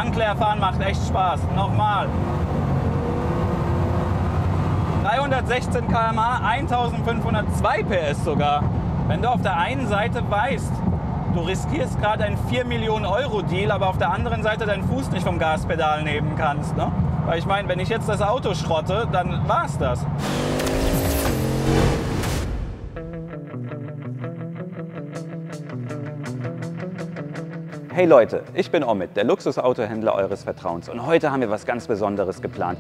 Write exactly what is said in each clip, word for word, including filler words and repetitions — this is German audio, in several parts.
Tank leer fahren macht echt Spaß. Nochmal. dreihundertsechzehn Kilometer pro Stunde, eintausendfünfhundertzwei P S sogar. Wenn du auf der einen Seite weißt, du riskierst gerade einen vier Millionen Euro Deal, aber auf der anderen Seite deinen Fuß nicht vom Gaspedal nehmen kannst. Ne? Weil ich meine, wenn ich jetzt das Auto schrotte, dann war's das. Hey Leute, ich bin Omid, der Luxusautohändler eures Vertrauens, und heute haben wir was ganz Besonderes geplant.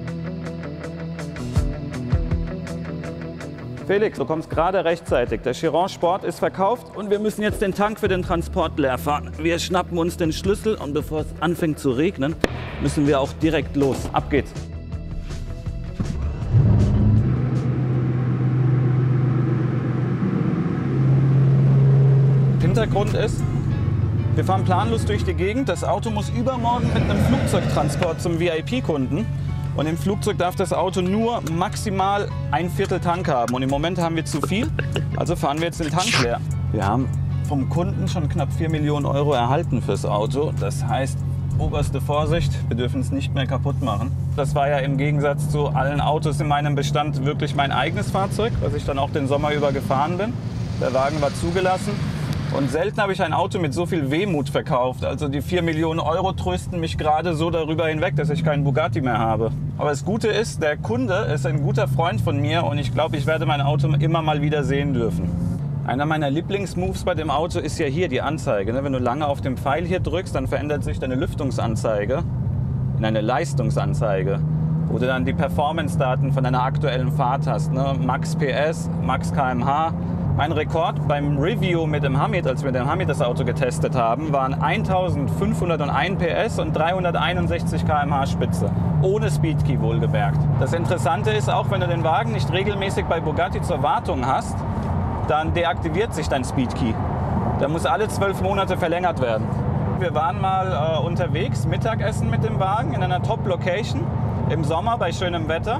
Felix, du kommst gerade rechtzeitig. Der Chiron Sport ist verkauft und wir müssen jetzt den Tank für den Transport leer fahren. Wir schnappen uns den Schlüssel und bevor es anfängt zu regnen, müssen wir auch direkt los. Ab geht's. Hintergrund ist, wir fahren planlos durch die Gegend. Das Auto muss übermorgen mit einem Flugzeugtransport zum V I P-Kunden. Und im Flugzeug darf das Auto nur maximal ein Viertel Tank haben. Und im Moment haben wir zu viel, also fahren wir jetzt den Tank leer. Wir haben vom Kunden schon knapp vier Millionen Euro erhalten fürs Auto. Das heißt, oberste Vorsicht, wir dürfen es nicht mehr kaputt machen. Das war ja im Gegensatz zu allen Autos in meinem Bestand wirklich mein eigenes Fahrzeug, was ich dann auch den Sommer über gefahren bin. Der Wagen war zugelassen. Und selten habe ich ein Auto mit so viel Wehmut verkauft. Also die vier Millionen Euro trösten mich gerade so darüber hinweg, dass ich keinen Bugatti mehr habe. Aber das Gute ist, der Kunde ist ein guter Freund von mir und ich glaube, ich werde mein Auto immer mal wieder sehen dürfen. Einer meiner Lieblingsmoves bei dem Auto ist ja hier die Anzeige. Wenn du lange auf den Pfeil hier drückst, dann verändert sich deine Lüftungsanzeige in eine Leistungsanzeige, wo du dann die Performance-Daten von deiner aktuellen Fahrt hast. Max P S, Max Kilometer pro Stunde. Mein Rekord beim Review mit dem Hamid, als wir mit dem Hamid das Auto getestet haben, waren eintausendfünfhunderteins P S und dreihunderteinundsechzig Kilometer pro Stunde Spitze. Ohne Speedkey wohlgemerkt. Das Interessante ist auch, wenn du den Wagen nicht regelmäßig bei Bugatti zur Wartung hast, dann deaktiviert sich dein Speedkey. Der muss alle zwölf Monate verlängert werden. Wir waren mal äh, unterwegs, Mittagessen mit dem Wagen in einer Top-Location im Sommer bei schönem Wetter.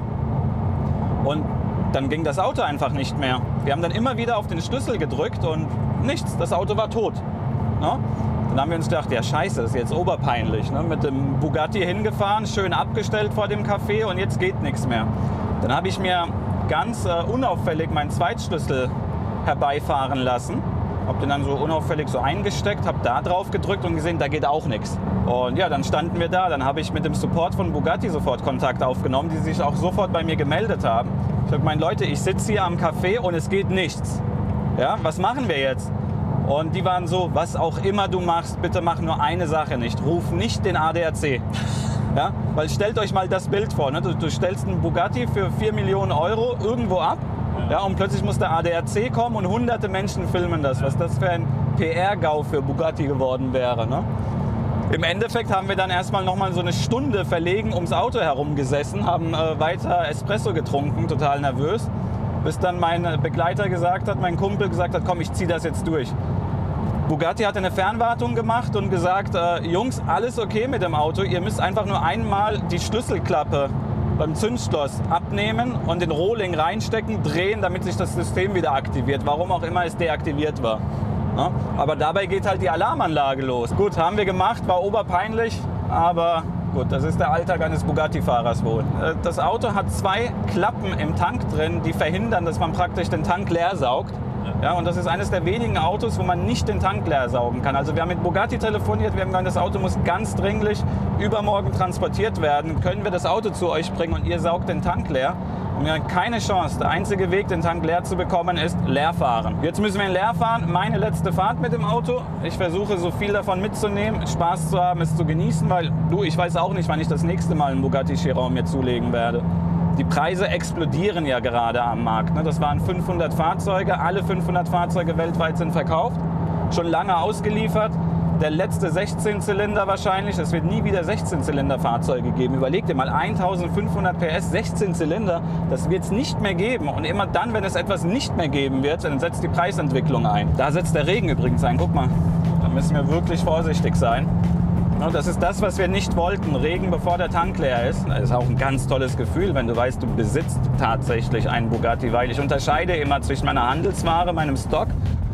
Und dann ging das Auto einfach nicht mehr. Wir haben dann immer wieder auf den Schlüssel gedrückt und nichts, das Auto war tot. Ne? Dann haben wir uns gedacht, ja scheiße, das ist jetzt oberpeinlich. Ne? Mit dem Bugatti hingefahren, schön abgestellt vor dem Café und jetzt geht nichts mehr. Dann habe ich mir ganz äh, unauffällig meinen Zweitschlüssel herbeifahren lassen. Habe den dann so unauffällig so eingesteckt, habe da drauf gedrückt und gesehen, da geht auch nichts. Und ja, dann standen wir da. Dann habe ich mit dem Support von Bugatti sofort Kontakt aufgenommen, die sich auch sofort bei mir gemeldet haben. Ich habe gemeint, Leute, ich sitze hier am Café und es geht nichts. Ja, was machen wir jetzt? Und die waren so, was auch immer du machst, bitte mach nur eine Sache nicht. Ruf nicht den A D A C. Ja, weil stellt euch mal das Bild vor. Ne? Du, du stellst einen Bugatti für vier Millionen Euro irgendwo ab. Ja, und plötzlich muss der A D A C kommen und hunderte Menschen filmen das. Was das für ein P R-Gau für Bugatti geworden wäre. Ne? Im Endeffekt haben wir dann erstmal noch mal so eine Stunde verlegen ums Auto herum gesessen, haben äh, weiter Espresso getrunken, total nervös, bis dann mein Begleiter gesagt hat, mein Kumpel gesagt hat, komm, ich ziehe das jetzt durch. Bugatti hat eine Fernwartung gemacht und gesagt, äh, Jungs, alles okay mit dem Auto, ihr müsst einfach nur einmal die Schlüsselklappe beim Zündschloss abnehmen und den Rohling reinstecken, drehen, damit sich das System wieder aktiviert, warum auch immer es deaktiviert war. Ja, aber dabei geht halt die Alarmanlage los. Gut, haben wir gemacht, war oberpeinlich, aber gut, das ist der Alltag eines Bugatti-Fahrers wohl. Das Auto hat zwei Klappen im Tank drin, die verhindern, dass man praktisch den Tank leer saugt. Ja, und das ist eines der wenigen Autos, wo man nicht den Tank leer saugen kann. Also wir haben mit Bugatti telefoniert, wir haben gesagt, das Auto muss ganz dringlich übermorgen transportiert werden. Können wir das Auto zu euch bringen und ihr saugt den Tank leer? Und wir haben keine Chance. Der einzige Weg, den Tank leer zu bekommen, ist leer fahren. Jetzt müssen wir ihn leer fahren. Meine letzte Fahrt mit dem Auto. Ich versuche, so viel davon mitzunehmen, Spaß zu haben, es zu genießen, weil du, ich weiß auch nicht, wann ich das nächste Mal einen Bugatti Chiron mir zulegen werde. Die Preise explodieren ja gerade am Markt. Das waren fünfhundert Fahrzeuge. Alle fünfhundert Fahrzeuge weltweit sind verkauft. Schon lange ausgeliefert. Der letzte sechzehn Zylinder wahrscheinlich. Es wird nie wieder sechzehn Zylinder Fahrzeuge geben. Überleg dir mal, eintausendfünfhundert P S, sechzehn Zylinder. Das wird es nicht mehr geben. Und immer dann, wenn es etwas nicht mehr geben wird, dann setzt die Preisentwicklung ein. Da setzt der Regen übrigens ein. Guck mal, da müssen wir wirklich vorsichtig sein. Das ist das, was wir nicht wollten. Regen, bevor der Tank leer ist. Das ist auch ein ganz tolles Gefühl, wenn du weißt, du besitzt tatsächlich einen Bugatti. Weil ich unterscheide immer zwischen meiner Handelsware, meinem Stock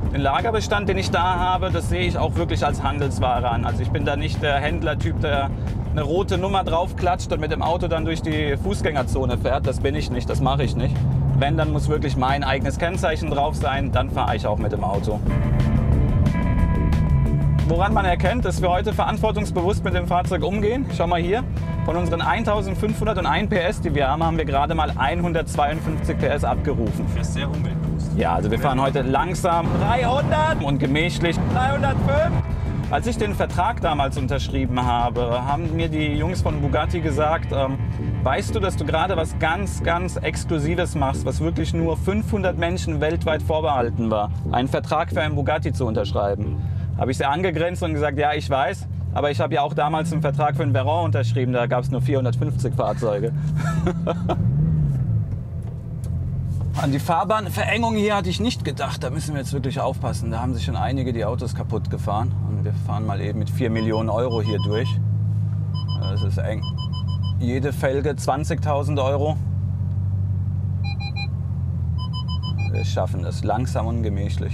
Den Lagerbestand, den ich da habe, das sehe ich auch wirklich als Handelsware an. Also ich bin da nicht der Händlertyp, der eine rote Nummer draufklatscht und mit dem Auto dann durch die Fußgängerzone fährt. Das bin ich nicht, das mache ich nicht. Wenn, dann muss wirklich mein eigenes Kennzeichen drauf sein, dann fahre ich auch mit dem Auto. Woran man erkennt, dass wir heute verantwortungsbewusst mit dem Fahrzeug umgehen. Schau mal hier, von unseren eintausendfünfhunderteins P S, die wir haben, haben wir gerade mal hundertzweiundfünfzig P S abgerufen. Das ist sehr umweltbewusst. Ja, also wir fahren heute langsam dreihundert und gemächlich dreihundertfünf. Als ich den Vertrag damals unterschrieben habe, haben mir die Jungs von Bugatti gesagt, ähm, weißt du, dass du gerade was ganz, ganz Exklusives machst, was wirklich nur fünfhundert Menschen weltweit vorbehalten war, einen Vertrag für einen Bugatti zu unterschreiben. Habe ich sie angegrinst und gesagt, ja, ich weiß, aber ich habe ja auch damals einen Vertrag für einen Veyron unterschrieben, da gab es nur vierhundertfünfzig Fahrzeuge. An die Fahrbahnverengung hier hatte ich nicht gedacht, da müssen wir jetzt wirklich aufpassen. Da haben sich schon einige die Autos kaputt gefahren und wir fahren mal eben mit vier Millionen Euro hier durch. Das ist eng. Jede Felge zwanzigtausend Euro. Wir schaffen das langsam und gemächlich.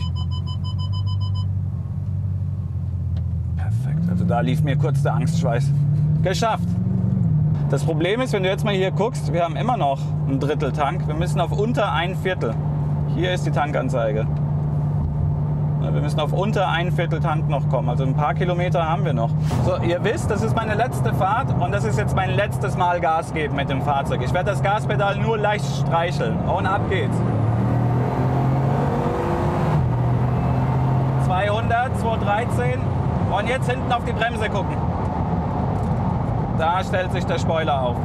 Also da lief mir kurz der Angstschweiß. Geschafft! Das Problem ist, wenn du jetzt mal hier guckst, wir haben immer noch ein Drittel Tank. Wir müssen auf unter ein Viertel. Hier ist die Tankanzeige. Wir müssen auf unter ein Viertel Tank noch kommen. Also ein paar Kilometer haben wir noch. So, ihr wisst, das ist meine letzte Fahrt und das ist jetzt mein letztes Mal Gas geben mit dem Fahrzeug. Ich werde das Gaspedal nur leicht streicheln. Und ab geht's. zweihundert, zweihundertdreizehn. Und jetzt hinten auf die Bremse gucken. Da stellt sich der Spoiler auf.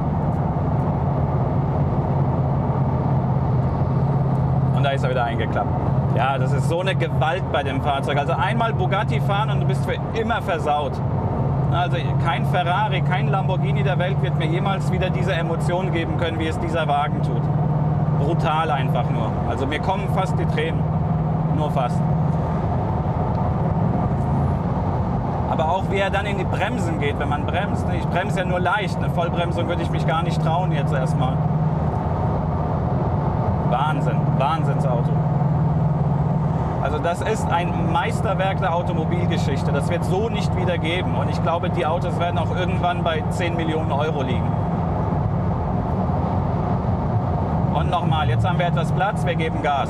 Und da ist er wieder eingeklappt. Ja, das ist so eine Gewalt bei dem Fahrzeug. Also einmal Bugatti fahren und du bist für immer versaut. Also kein Ferrari, kein Lamborghini der Welt wird mir jemals wieder diese Emotionen geben können, wie es dieser Wagen tut. Brutal einfach nur. Also mir kommen fast die Tränen. Nur fast. Aber auch wie er dann in die Bremsen geht, wenn man bremst. Ich bremse ja nur leicht. Eine Vollbremsung würde ich mich gar nicht trauen jetzt erstmal. Wahnsinn, Wahnsinnsauto. Also das ist ein Meisterwerk der Automobilgeschichte. Das wird so nicht wieder geben. Und ich glaube, die Autos werden auch irgendwann bei zehn Millionen Euro liegen. Und nochmal, jetzt haben wir etwas Platz, wir geben Gas.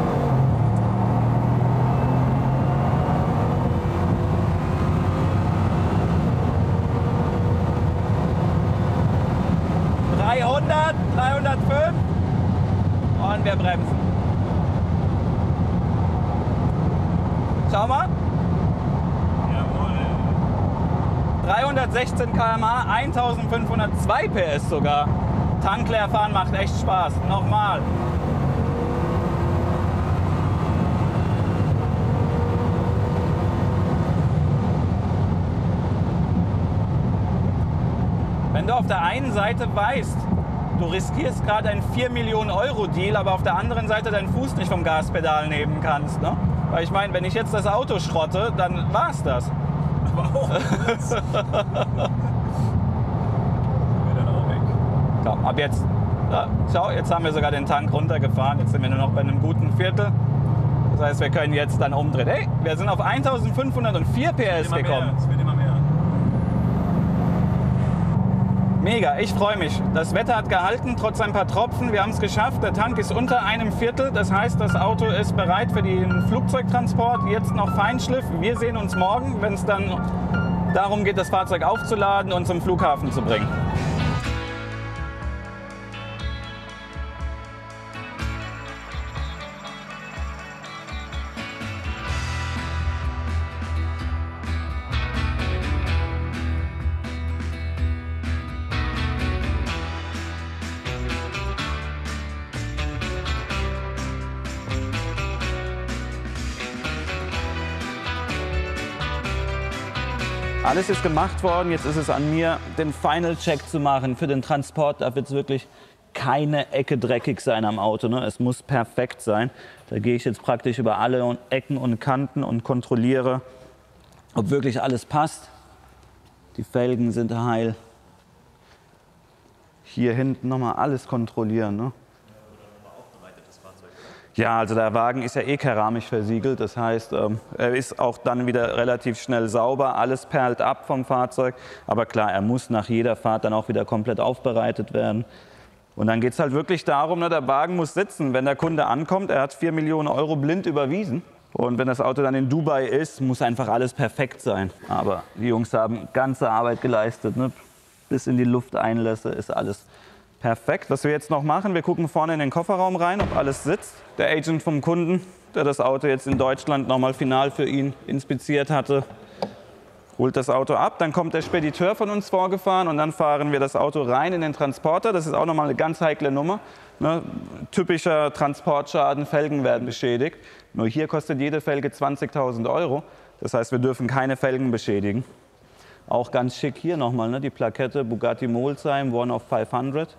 dreihundert, dreihundertfünf und wir bremsen. Schau mal. Jawohl. dreihundertsechzehn Kilometer pro Stunde, eintausendfünfhundertzwei P S sogar. Tankleer fahren macht echt Spaß. Nochmal. Wenn du auf der einen Seite weißt, du riskierst gerade einen vier Millionen Euro Deal, aber auf der anderen Seite deinen Fuß nicht vom Gaspedal nehmen kannst. Ne? Weil ich meine, wenn ich jetzt das Auto schrotte, dann war's das. Aber auch das. Wäre dann auch weg. So, ab jetzt. Ja, schau, jetzt haben wir sogar den Tank runtergefahren. Jetzt sind wir nur noch bei einem guten Viertel. Das heißt, wir können jetzt dann umdrehen. Hey, wir sind auf eintausendfünfhundertvier P S gekommen. Es wird immer mehr. Mega, ich freue mich. Das Wetter hat gehalten, trotz ein paar Tropfen. Wir haben es geschafft. Der Tank ist unter einem Viertel. Das heißt, das Auto ist bereit für den Flugzeugtransport. Jetzt noch Feinschliff. Wir sehen uns morgen, wenn es dann darum geht, das Fahrzeug aufzuladen und zum Flughafen zu bringen. Alles ist gemacht worden, jetzt ist es an mir, den Final Check zu machen. Für den Transport darf jetzt wirklich keine Ecke dreckig sein am Auto. Ne? Es muss perfekt sein. Da gehe ich jetzt praktisch über alle Ecken und Kanten und kontrolliere, ob wirklich alles passt. Die Felgen sind heil. Hier hinten nochmal alles kontrollieren. Ne? Ja, also der Wagen ist ja eh keramisch versiegelt, das heißt, ähm, er ist auch dann wieder relativ schnell sauber, alles perlt ab vom Fahrzeug, aber klar, er muss nach jeder Fahrt dann auch wieder komplett aufbereitet werden. Und dann geht es halt wirklich darum, ne, der Wagen muss sitzen, wenn der Kunde ankommt, er hat vier Millionen Euro blind überwiesen und wenn das Auto dann in Dubai ist, muss einfach alles perfekt sein. Aber die Jungs haben ganze Arbeit geleistet, ne? Bis in die Lufteinlässe ist alles perfekt. Was wir jetzt noch machen, wir gucken vorne in den Kofferraum rein, ob alles sitzt. Der Agent vom Kunden, der das Auto jetzt in Deutschland nochmal final für ihn inspiziert hatte, holt das Auto ab. Dann kommt der Spediteur von uns vorgefahren und dann fahren wir das Auto rein in den Transporter. Das ist auch nochmal eine ganz heikle Nummer. Ne? Typischer Transportschaden, Felgen werden beschädigt. Nur hier kostet jede Felge zwanzigtausend Euro. Das heißt, wir dürfen keine Felgen beschädigen. Auch ganz schick hier nochmal, ne? Die Plakette Bugatti Molsheim, One of fünfhundert.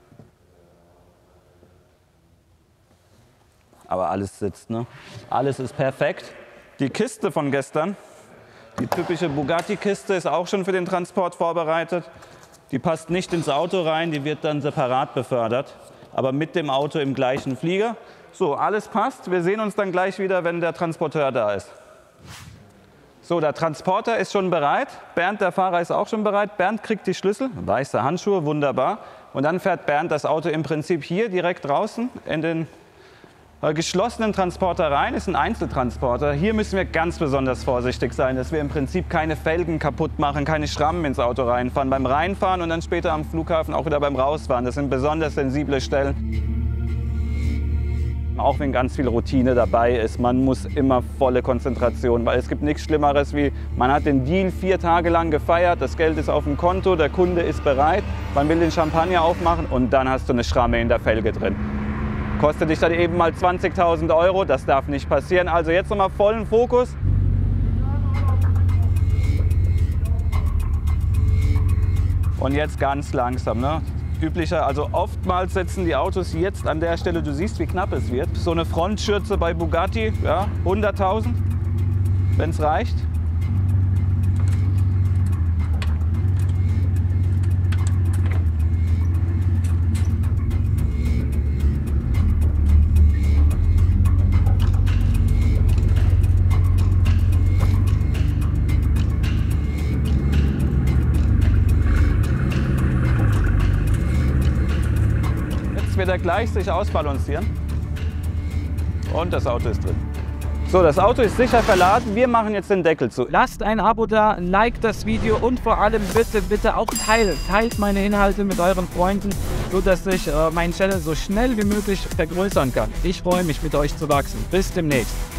Aber alles sitzt, ne? Alles ist perfekt. Die Kiste von gestern, die typische Bugatti-Kiste, ist auch schon für den Transport vorbereitet. Die passt nicht ins Auto rein, die wird dann separat befördert, aber mit dem Auto im gleichen Flieger. So, alles passt. Wir sehen uns dann gleich wieder, wenn der Transporteur da ist. So, der Transporter ist schon bereit. Bernd, der Fahrer, ist auch schon bereit. Bernd kriegt die Schlüssel, weiße Handschuhe, wunderbar. Und dann fährt Bernd das Auto im Prinzip hier direkt draußen in den geschlossenen Transporter rein, ist ein Einzeltransporter. Hier müssen wir ganz besonders vorsichtig sein, dass wir im Prinzip keine Felgen kaputt machen, keine Schrammen ins Auto reinfahren. Beim Reinfahren und dann später am Flughafen auch wieder beim Rausfahren. Das sind besonders sensible Stellen. Auch wenn ganz viel Routine dabei ist, man muss immer volle Konzentration, weil es gibt nichts Schlimmeres wie, man hat den Deal vier Tage lang gefeiert, das Geld ist auf dem Konto, der Kunde ist bereit, man will den Champagner aufmachen und dann hast du eine Schramme in der Felge drin. Kostet dich dann eben mal zwanzigtausend Euro, das darf nicht passieren. Also jetzt nochmal vollen Fokus. Und jetzt ganz langsam, ne? Üblicher, also oftmals setzen die Autos jetzt an der Stelle, du siehst, wie knapp es wird. So eine Frontschürze bei Bugatti, ja, hunderttausend, wenn es reicht. Wird er gleich sich ausbalancieren und das Auto ist drin. So, das Auto ist sicher verladen. Wir machen jetzt den Deckel zu. Lasst ein Abo da, liked das Video und vor allem bitte, bitte auch teilt. Teilt meine Inhalte mit euren Freunden, sodass ich äh, meinen Channel so schnell wie möglich vergrößern kann. Ich freue mich, mit euch zu wachsen. Bis demnächst.